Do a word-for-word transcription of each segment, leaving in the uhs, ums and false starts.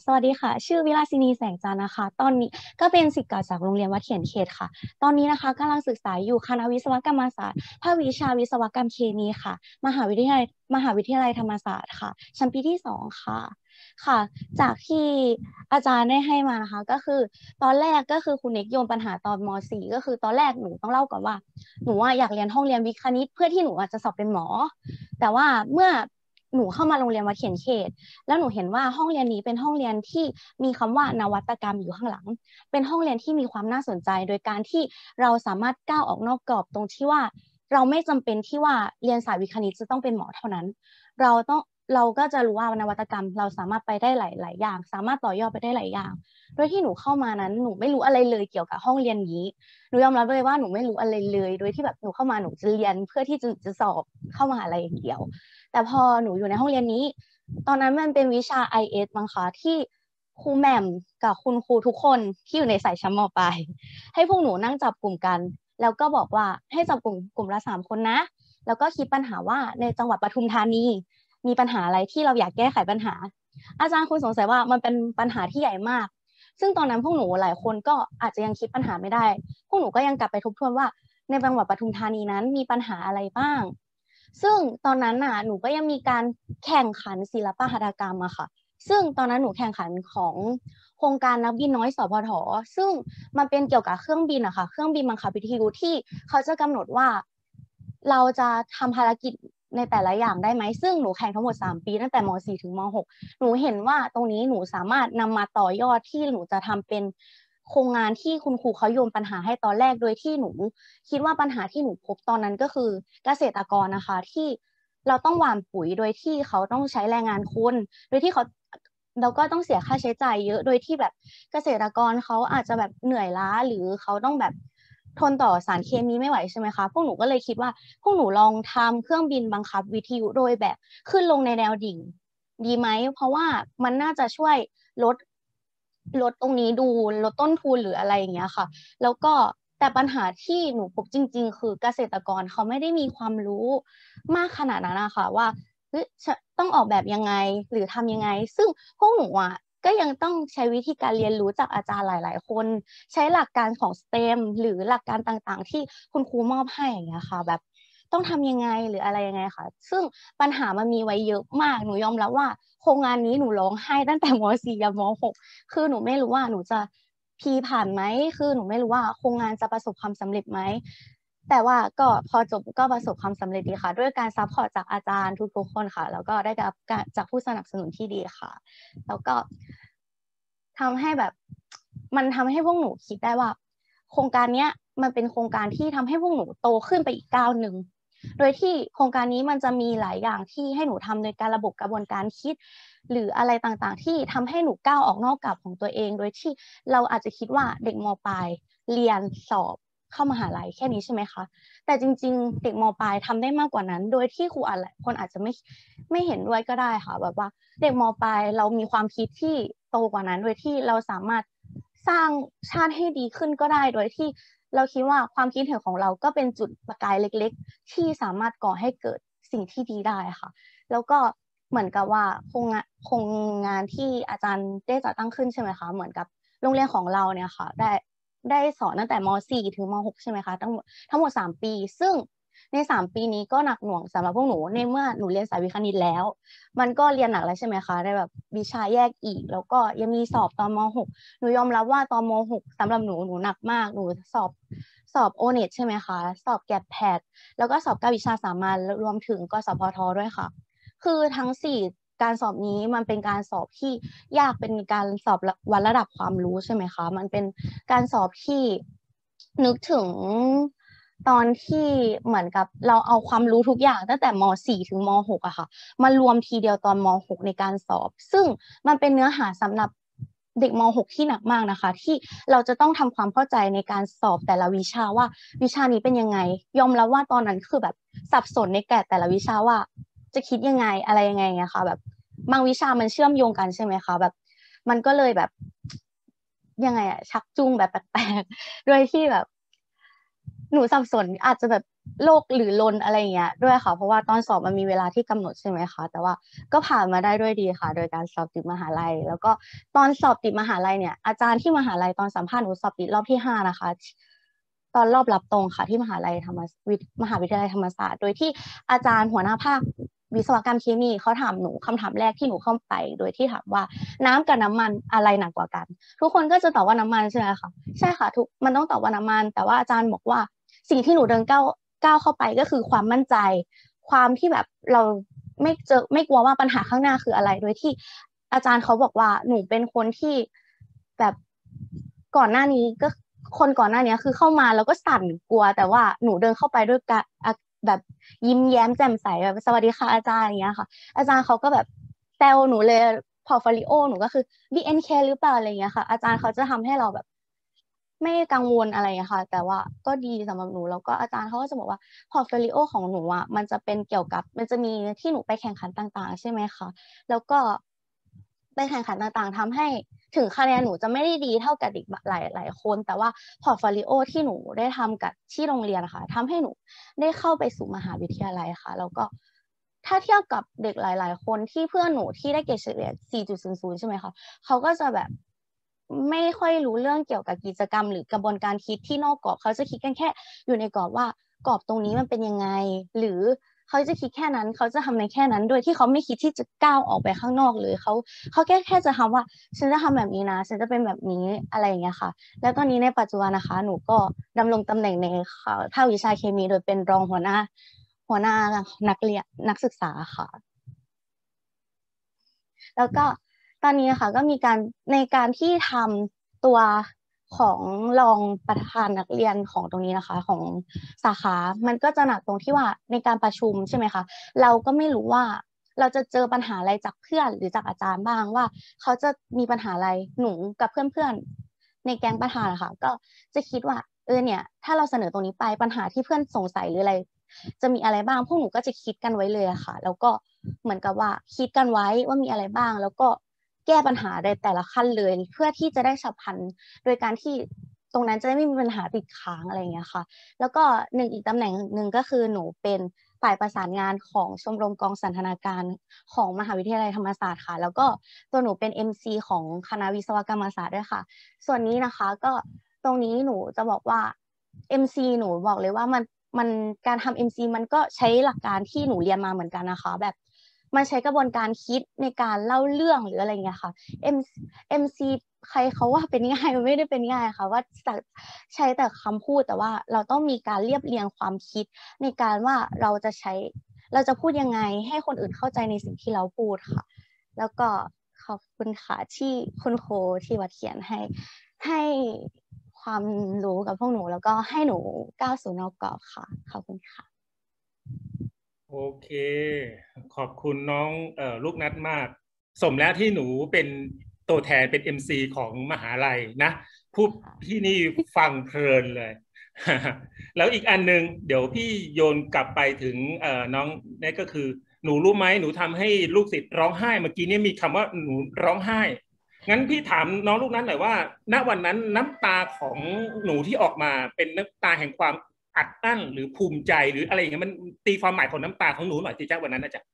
วัสดีค่ะชื่อวิลาสินีแสงจันทร์นะคะตอนนี้ก็เป็นศิษย์เก่าจากโรงเรียนวัดเขียนเขตค่ะตอนนี้นะคะกำลังศึกษาอยู่คณะวิศวกรรมศาสตร์ภาควิชาวิศวกรรมเคมีค่ะมหาวิทยาลัยมหาวิทยาลัยธรรมศาสตร์ค่ะชั้นปีที่สองค่ะค่ะจากที่อาจารย์ได้ให้มานะคะก็คือตอนแรกก็คือคุณเอกโยนปัญหาตอนม .สี่ ก็คือตอนแรกหนูต้องเล่าก่อนว่าหนูว่าอยากเรียนห้องเรียนวิทย์คณิตเพื่อที่หนูอาจจะสอบเป็นหมอแต่ว่าเมื่อหนูเข้ามาโรงเรียนวัดเขียนเขต แล้วหนูเห็นว่าห้องเรียนนี้เป็นห้องเรียนที่มีคำว่านวัตกรรมอยู่ข้างหลังเป็นห้องเรียนที่มีความน่าสนใจโดยการที่เราสามารถก้าวออกนอกกรอบตรงที่ว่าเราไม่จำเป็นที่ว่าเรียนสายวิทย์คณิตจะต้องเป็นหมอเท่านั้นเราต้องเราก็จะรู้ว่านวัตกรรมเราสามารถไปได้หลายๆอย่างสามารถต่อยอดไปได้หลายอย่างโดยที่หนูเข้ามานั้นหนูไม่รู้อะไรเลยเกี่ยวกับห้องเรียนนี้หนูยอมรับเลยว่าหนูไม่รู้อะไรเลยโดยที่แบบหนูเข้ามาหนูจะเรียนเพื่อที่จะจะสอบเข้ามหาลัยอย่างเดียวแต่พอหนูอยู่ในห้องเรียนนี้ ตอนนั้นมันเป็นวิชา ไอ เอส มั้งคะที่ครูแหม่มกับคุณครูทุกคนที่อยู่ในสายชั้นมปลายให้พวกหนูนั่งจับกลุ่มกันแล้วก็บอกว่าให้จับกลุ่มกลุ่มละสามคนนะแล้วก็คิดปัญหาว่าในจังหวัดปทุมธานีมีปัญหาอะไรที่เราอยากแก้ไขปัญหาอาจารย์คุณสงสัยว่ามันเป็นปัญหาที่ใหญ่มากซึ่งตอนนั้นพวกหนูหลายคนก็อาจจะยังคิดปัญหาไม่ได้พวกหนูก็ยังกลับไปทบทวนว่าในจังหวัดปทุมธานีนั้นมีปัญหาอะไรบ้าง ซึ่งตอนนั้นน่ะหนูก็ยังมีการแข่งขันศิลปหัตถกรรมอะค่ะซึ่งตอนนั้นหนูแข่งขันของโครงการนักบินน้อยสพทซึ่งมันเป็นเกี่ยวกับเครื่องบินอะค่ะเครื่องบินบังคับวิทยุที่เขาจะกำหนดว่าเราจะทำภารกิจในแต่ละอย่างได้ไหมซึ่งหนูแข่งทั้งหมดสามปีตั้งแต่ม .สี่ ถึงม .หก หนูเห็นว่าตรงนี้หนูสามารถนำมาต่อยอดที่หนูจะทำเป็นโครงงานที่คุณครูเขาโยนปัญหาให้ตอนแรกโดยที่หนู คิดว่าปัญหาที่หนูพบตอนนั้นก็คือเกษตรกรนะคะที่เราต้องหว่านปุ๋ยโดยที่เขาต้องใช้แรงงานคนโดยที่เขาเราก็ต้องเสียค่าใช้จ่ายเยอะโดยที่แบบเกษตรกรเขาอาจจะแบบเหนื่อยล้าหรือเขาต้องแบบทนต่อสารเคมีไม่ไหวใช่ไหมคะพวกหนูก็เลยคิดว่าพวกหนูลองทำเครื่องบินบังคับวิทยุโดยแบบขึ้นลงในแนวดิ่งดีไหมเพราะว่ามันน่าจะช่วยลดลดตรงนี้ดูลดต้นทุนหรืออะไรอย่างเงี้ยค่ะ แล้วก็แต่ปัญหาที่หนูพบจริงๆคือเกษตรกรเขาไม่ได้มีความรู้มากขนาดนั้นนะคะว่าเฮ้ยต้องออกแบบยังไงหรือทำยังไงซึ่งพวกหนูอ่ะก็ยังต้องใช้วิธีการเรียนรู้จากอาจารย์หลายๆคนใช้หลักการของ สเต็ม หรือหลักการต่างๆที่คุณครูมอบให้อย่างเงี้ยค่ะแบบต้องทำยังไงหรืออะไรยังไงค่ะซึ่งปัญหามันมีไว้เยอะมากหนูยอมรับว่าโครงงานนี้หนูร้องไห้ตั้งแต่ม .สี่ ยันม .หก คือหนูไม่รู้ว่าหนูจะ พีผ่านไหมคือหนูไม่รู้ว่าโครงงานจะประสบความสำเร็จไหมแต่ว่าก็พอจบก็ประสบความสำเร็จดีค่ะด้วยการซัพพอร์ตจากอาจารย์ทุกๆคนค่ะแล้วก็ได้รับการจากผู้สนับสนุนที่ดีค่ะแล้วก็ทำให้แบบมันทำให้พวกหนูคิดได้ว่าโครงการเนี้ยมันเป็นโครงการที่ทำให้พวกหนูโตขึ้นไปอีกก้าวหนึ่งโดยที่โครงการนี้มันจะมีหลายอย่างที่ให้หนูทำโดยการระบบกระบวนการคิด หรืออะไรต่างๆที่ทำให้หนูก้าวออกนอกกรอบของตัวเองโดยที่เราอาจจะคิดว่าเด็กมปลายเรียนสอบเข้ามหาลัยแค่นี้ใช่ไหมคะแต่จริงๆเด็กมปลายทำได้มากกว่านั้นโดยที่ครูอาจคนอาจจะไม่ไม่เห็นด้วยก็ได้ค่ะแบบว่าเด็กมปลายเรามีความคิดที่โตกว่านั้นโดยที่เราสามารถสร้างชาติให้ดีขึ้นก็ได้โดยที่เราคิดว่าความคิดเห็นของเราก็เป็นจุดประกายเล็กๆที่สามารถก่อให้เกิดสิ่งที่ดีได้ค่ะแล้วก็ เหมือนกับว่าโครงงานโครงงานที่อาจารย์ได้จัดตั้งขึ้นใช่ไหมคะเหมือนกับโรงเรียนของเราเนี่ยค่ะได้ได้สอนตั้งแต่ม .สี่ ถึงม .หก ใช่ไหมคะทั้งหมดทั้งหมดสามปีซึ่งในสามปีนี้ก็หนักหน่วงสำหรับพวกหนูในเมื่อหนูเรียนสายวิทย์คณิตแล้วมันก็เรียนหนักแล้วใช่ไหมคะได้แบบวิชาแยกอีกแล้วก็ยังมีสอบตอนม .หก หนูยอมรับว่าตอนม .หก สำหรับหนูหนูหนักมากหนูสอบสอบโอเน็ตใช่ไหมคะสอบแกดแพดแล้วก็สอบเก้าวิชาสามัญรวมถึงกสพทด้วยค่ะ คือทั้งสี่การสอบนี้มันเป็นการสอบที่ยากเป็นการสอบวัดระดับความรู้ใช่ไหมคะมันเป็นการสอบที่นึกถึงตอนที่เหมือนกับเราเอาความรู้ทุกอย่างตั้งแต่ม .สี่ ถึงม .หก อะค่ะมารวมทีเดียวตอนม .หก ในการสอบซึ่งมันเป็นเนื้อหาสำหรับเด็กม .หก ที่หนักมากนะคะที่เราจะต้องทำความเข้าใจในการสอบแต่ละวิชาว่าวิชานี้เป็นยังไงยอมรับว่าตอนนั้นคือแบบสับสนในแกะแต่ละวิชาว่า จะคิดยังไงอะไรยังไงเงี้ยค่ะแบบบางวิชามันเชื่อมโยงกันใช่ไหมคะแบบมันก็เลยแบบยังไงอะชักจูงแบบแปลกๆโดยที่แบบหนูสับสนอาจจะแบบโลกหรือลนอะไรเงี้ยด้วยค่ะเพราะว่าตอนสอบมันมีเวลาที่กำหนดใช่ไหมคะแต่ว่าก็ผ่านมาได้ด้วยดีค่ะโดยการสอบติดมหาลัยแล้วก็ตอนสอบติดมหาลัยเนี่ยอาจารย์ที่มหาลัยตอนสัมภาษณ์หนูสอบติดรอบที่ห้านะคะตอนรอบรับตรงค่ะที่มหาลัยธรรมวิทย์มหาวิทยาลัยธรรมศาสตร์โดยที่อาจารย์หัวหน้าภาควิศวกรรมเคมีเขาถามหนูคำถามแรกที่หนูเข้าไปโดยที่ถามว่าน้ำกับน้ำมันอะไรหนักกว่ากันทุกคนก็จะตอบว่าน้ำมันใช่ไหมคะใช่ค่ะทุกมันต้องตอบว่าน้ำมันแต่ว่าอาจารย์บอกว่าสิ่งที่หนูเดินก้าวก้าวเข้าไปก็คือความมั่นใจความที่แบบเราไม่เจอไม่กลัวว่าปัญหาข้างหน้าคืออะไรโดยที่อาจารย์เขาบอกว่าหนูเป็นคนที่แบบก่อนหน้านี้ก็คนก่อนหน้านี้คือเข้ามาแล้วก็สั่นกลัวแต่ว่าหนูเดินเข้าไปด้วยกะแบบยิ้มแย้มแจ่มใสแบบสวัสดีค่ะอาจารย์อย่างเงี้ยค่ะอาจารย์เขาก็แบบแซวหนูเลยพอร์ตโฟลิโอหนูก็คือ บี เอ็น เค หรือเปล่าอะไรเงี้ยค่ะอาจารย์เขาจะทำให้เราแบบไม่กังวลอะไรอะค่ะแต่ว่าก็ดีสำหรับหนูแล้วก็อาจารย์เขาก็จะบอกว่าพอร์ตโฟลิโอของหนูอะมันจะเป็นเกี่ยวกับมันจะมีที่หนูไปแข่งขันต่างๆใช่ไหมคะแล้วก็ไปแข่งขันต่างๆทำให้ถึงคะแนนหนูจะไม่ได้ดีเท่ากับเด็กหลายหลายคนแต่ว่าพอร์ตโฟลิโอที่หนูได้ทำกับที่โรงเรียนค่ะทำให้หนูได้เข้าไปสู่มหาวิทยาลัยค่ะแล้วก็ถ้าเทียบกับเด็กหลายๆคนที่เพื่อนหนูที่ได้เกรดเฉลี่ย สี่จุดศูนย์ศูนย์ ใช่ไหมคะเขาก็จะแบบไม่ค่อยรู้เรื่องเกี่ยวกับกิจกรรมหรือกระบวนการคิดที่นอกกรอบเขาจะคิดกันแค่อยู่ในกรอบว่ากรอบตรงนี้มันเป็นยังไงหรือเขาจะคิดแค่นั้นเขาจะทำในแค่นั้นโดยที่เขาไม่คิดที่จะก้าวออกไปข้างนอกเลยเขาเขาแค่แค่จะทำว่าฉันจะทำแบบนี้นะฉันจะเป็นแบบนี้อะไรอย่างเงี้ยค่ะแล้วตอนนี้ในปัจจุบันนะคะหนูก็ดำรงตำแหน่งในภาควิชาเคมีโดยเป็นรองหัวหน้าหัวหน้านักเรียนนักศึกษาค่ะแล้วก็ตอนนี้ค่ะก็มีการในการที่ทำตัวของรองประธานนักเรียนของตรงนี้นะคะของสาขามันก็จะหนักตรงที่ว่าในการประชุมใช่ไหมคะเราก็ไม่รู้ว่าเราจะเจอปัญหาอะไรจากเพื่อนหรือจากอาจารย์บ้างว่าเขาจะมีปัญหาอะไรหนูกับเพื่อนๆในแก๊งประธานนะคะก็จะคิดว่าเออเนี่ยถ้าเราเสนอตรงนี้ไปปัญหาที่เพื่อนสงสัยหรืออะไรจะมีอะไรบ้างพวกหนูก็จะคิดกันไว้เลยอะค่ะแล้วก็เหมือนกับว่าคิดกันไว้ว่ามีอะไรบ้างแล้วก็แก้ปัญหาในแต่ละขั้นเลยเพื่อที่จะได้ฉับพลันโดยการที่ตรงนั้นจะไม่มีปัญหาติดค้างอะไรอย่างเงี้ยค่ะแล้วก็หนึ่งอีกตำแหน่งหนึ่งก็คือหนูเป็นฝ่ายประสานงานของชมรมกองสันทนาการของมหาวิทยาลัยธรรมศาสตร์ค่ะแล้วก็ตัวหนูเป็น เอ็ม ซี ของคณะวิศวกรรมศาสตร์ด้วยค่ะส่วนนี้นะคะก็ตรงนี้หนูจะบอกว่า เอ็ม ซี หนูบอกเลยว่ามันมันการทำ เอ็ม ซี มันก็ใช้หลักการที่หนูเรียนมาเหมือนกันนะคะแบบมันใช้กระบวนการคิดในการเล่าเรื่องหรืออะไรเงี้ยค่ะ M เอ็ม ซี ใครเขาว่าเป็นง่ายมันไม่ได้เป็นง่ายค่ะว่าใช้แต่คำพูดแต่ว่าเราต้องมีการเรียบเรียงความคิดในการว่าเราจะใช้เราจะพูดยังไงให้คนอื่นเข้าใจในสิ่งที่เราพูดค่ะแล้วก็ขอบคุณค่ะที่คุณครูที่วัดเขียนให้ให้ความรู้กับพวกหนูแล้วก็ให้หนูก้าวสู่นอกกรอบค่ะขอบคุณค่ะโอเคขอบคุณน้องเอ่อลูกนัดมากสมแล้วที่หนูเป็นตัวแทนเป็น เอ็ม ซี ของมหาลัยนะพูดที่นี่ฟังเพลินเลย แล้วอีกอันนึงเดี๋ยวพี่โยนกลับไปถึงเอ่อน้องนี่ก็คือหนูรู้ไหมหนูทำให้ลูกศิษย์ร้องไห้เมื่อกี้นี้มีคำว่าหนูร้องไห้งั้นพี่ถามน้องลูกนั้นหน่อยว่าณวันนั้นน้ำตาของหนูที่ออกมาเป็นน้ำตาแห่งความอัดอั้นหรือภูมิใจหรืออะไรอย่างเงี้ยมันตีความหมายของน้ำตาของหนูหน่อยสิจ้าวันนั้นนะจ๊ะ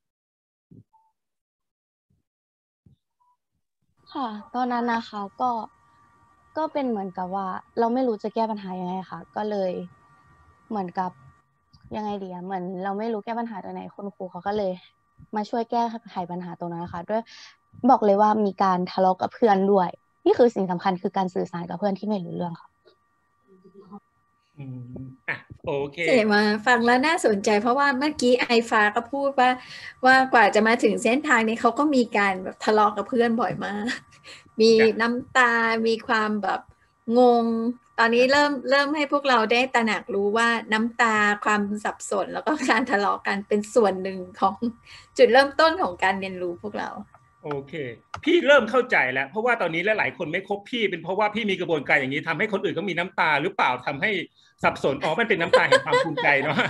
ค่ะตอนนั้นนะคะก็ก็เป็นเหมือนกับว่าเราไม่รู้จะแก้ปัญหายังไงค่ะก็เลยเหมือนกับยังไงดีอะเหมือนเราไม่รู้แก้ปัญหาตรงไหนคุณครูเขาก็เลยมาช่วยแก้ไขปัญหาตรงนั้นนะคะด้วยบอกเลยว่ามีการทะเลาะกับเพื่อนด้วยนี่คือสิ่งสำคัญคือการสื่อสารกับเพื่อนที่ไม่รู้เรื่องค่ะอืมอ่ะโอเคเสมาฟังแล้วน่าสนใจเพราะว่าเมื่อกี้ไอฟ้าก็พูดว่าว่ากว่าจะมาถึงเส้นทางนี้เขาก็มีการแบบทะเลาะกับเพื่อนบ่อยมาก มีน้ำตา มีความแบบงง ตอนนี้เริ่มเริ่มให้พวกเราได้ตระหนักรู้ว่าน้ำตาความสับสนแล้วก็การทะเลาะกันเป็นส่วนหนึ่งของจุดเริ่มต้นของการเรียนรู้พวกเราโอเคพี่เริ่มเข้าใจแล้วเพราะว่าตอนนี้หลายๆคนไม่คบพี่เป็นเพราะว่าพี่มีกระบวนการอย่างนี้ทำให้คนอื่นก็มีน้ำตาหรือเปล่าทำให้สับสนอ๋อมันเป็นน้ำตาแห่งความภูมิใจเนาะ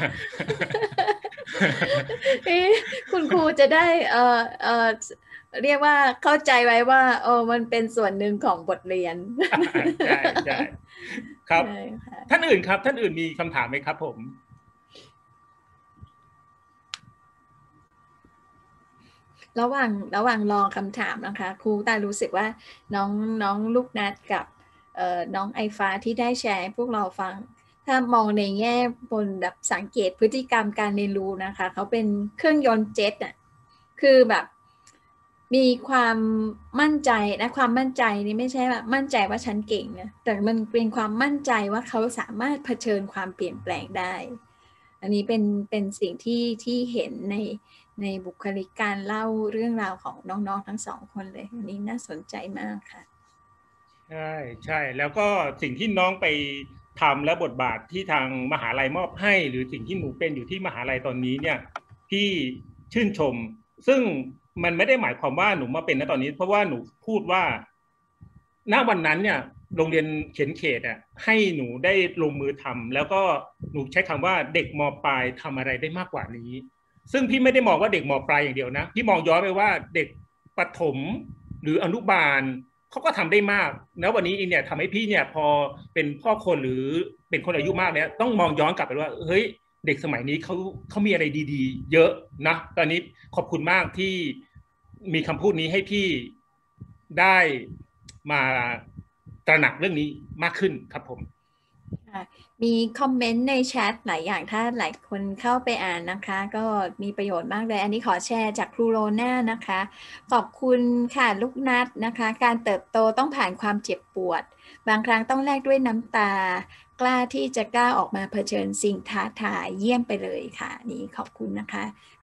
คุณครูจะได้เออเออเรียกว่าเข้าใจไว้ว่าโอ้มันเป็นส่วนหนึ่งของบทเรียนใช่ใช่ครับท่านอื่นครับท่านอื่นมีคำถามไหมครับผมระหว่างระหว่างรอคำถามนะคะครูตารู้สึกว่าน้องน้องลูกนัดกับเอ่อน้องไอฟ้าที่ได้แชร์ให้พวกเราฟังถ้ามองในแง่บนแบบสังเกตพฤติกรรมการเรียนรู้นะคะเขาเป็นเครื่องยนต์เจ็ตอ่ะคือแบบมีความมั่นใจนะความมั่นใจนี่ไม่ใช่แบบมั่นใจว่าฉันเก่งนะแต่มันเป็นความมั่นใจว่าเขาสามารถเผชิญความเปลี่ยนแปลงได้อันนี้เป็นเป็นสิ่งที่ที่เห็นในในบุคลิกการเล่าเรื่องราวของน้องๆทั้งสองคนเลยอันนี้น่าสนใจมากค่ะใช่ใช่แล้วก็สิ่งที่น้องไปทำและบทบาทที่ทางมหาลัยมอบให้หรือสิ่งที่หนูเป็นอยู่ที่มหาลัยตอนนี้เนี่ยพี่ชื่นชมซึ่งมันไม่ได้หมายความว่าหนูมาเป็นณตอนนี้เพราะว่าหนูพูดว่าณวันนั้นเนี่ยโรงเรียนเขียนเขตอ่ะให้หนูได้ลงมือทำแล้วก็หนูใช้คำว่าเด็กม.ปลายทำอะไรได้มากกว่านี้ซึ่งพี่ไม่ได้มองว่าเด็กม.ปลายอย่างเดียวนะพี่มองย้อนไปว่าเด็กประถมหรืออนุบาลเขาก็ทำได้มากแล้ววันนี้เองเนี่ยทำให้พี่เนี่ยพอเป็นพ่อคนหรือเป็นคนอายุมากเนี่ยต้องมองย้อนกลับไปว่าเฮ้ยเด็กสมัยนี้เขาเขามีอะไรดีๆเยอะนะตอนนี้ขอบคุณมากที่มีคำพูดนี้ให้พี่ได้มาตระหนักเรื่องนี้มากขึ้นครับผมมีคอมเมนต์ในแชทหลายอย่างถ้าหลายคนเข้าไปอ่านนะคะก็มีประโยชน์มากเลยอันนี้ขอแชร์จากครูโรน่านะคะขอบคุณค่ะลูกนัดนะคะการเติบโตต้องผ่านความเจ็บปวดบางครั้งต้องแลกด้วยน้ำตากล้าที่จะกล้าออกมาเผชิญสิ่งท้าทายเยี่ยมไปเลยค่ะนี่ขอบคุณนะคะ